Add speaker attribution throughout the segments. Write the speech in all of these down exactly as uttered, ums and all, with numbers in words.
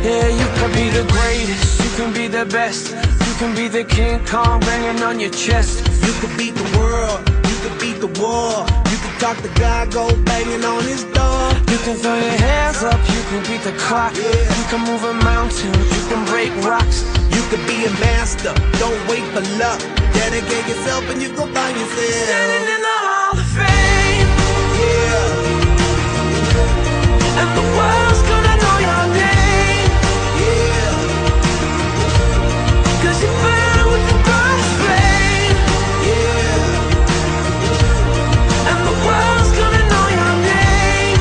Speaker 1: Yeah, you can be the greatest, you can be the best, you can be the King Kong banging on your chest.
Speaker 2: You can beat the world, you can beat the war. You can talk to God, go banging on his door.
Speaker 1: You can throw your hands up, you can beat the clock.
Speaker 2: Yeah.
Speaker 1: You can move a mountain, you can break rocks.
Speaker 2: You can be a master, don't wait for luck. Dedicate yourself and you gon' find yourself
Speaker 1: Standing in the Hall of Fame.
Speaker 2: Yeah,
Speaker 1: And the world's gonna know your name.
Speaker 2: yeah,
Speaker 1: Cause you burn with the brightest flame.
Speaker 2: yeah,
Speaker 1: And the world's gonna know your name.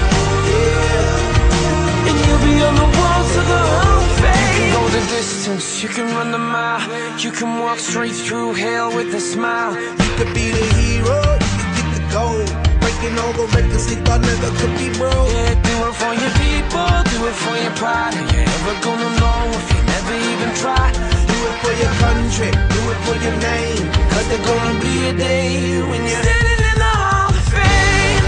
Speaker 2: yeah.
Speaker 1: And you'll be on the walls of the Hall of Fame. You can go the distance, you can run the mile. You can walk straight through hell with a smile.
Speaker 2: You could be the hero, you could get the gold. Breaking all the records they thought never could be broke.
Speaker 1: Yeah, do it for your people, do it for your pride. Are you ever gonna know if you never even try?
Speaker 2: Do it for your country, do it for your name.
Speaker 1: Cause there's gonna be a day when you're standing in the Hall of Fame.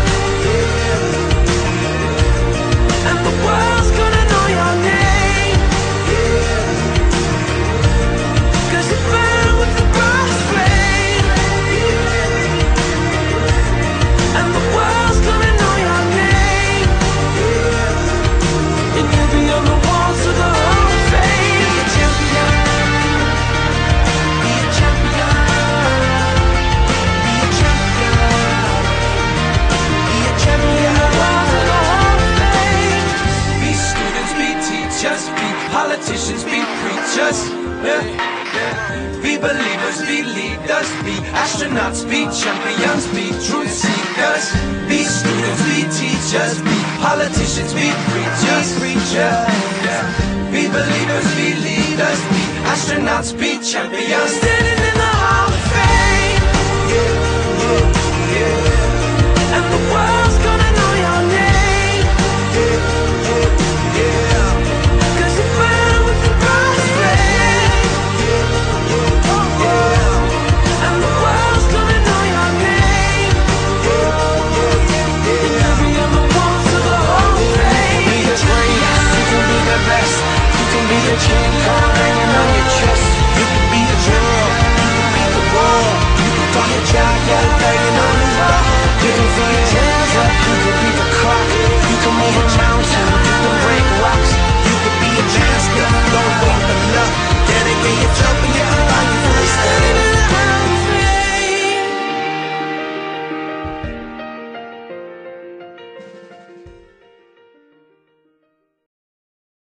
Speaker 2: Yeah,
Speaker 1: And the world's gonna know your name.
Speaker 2: yeah,
Speaker 1: Cause you burn with the brightest flame.
Speaker 2: yeah,
Speaker 1: And the world's gonna know your name.
Speaker 2: yeah.
Speaker 1: And you'll be on the walls of the Hall of Fame.
Speaker 2: Be a champion, be a champion, be a champion, be a champion.
Speaker 1: Walls of the Hall of Fame.
Speaker 3: Be students, be teachers, be politicians, be preachers, yeah, yeah. Be believers, be leaders, be astronauts, be champions, be truth seekers. Be students, be teachers, be politicians, be preachers, preachers, yeah. Be believers, be leaders, be astronauts, be champions.